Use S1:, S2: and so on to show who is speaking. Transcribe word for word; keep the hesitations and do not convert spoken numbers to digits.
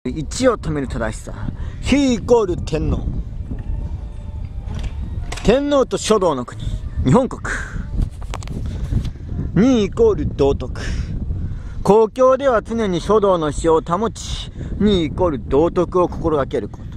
S1: いちを止める正しさ。非イコール天皇。天皇と書道の国、日本国。にイコール道徳。公共では常に書道の詩を保ち、にイコール道徳を心がけること。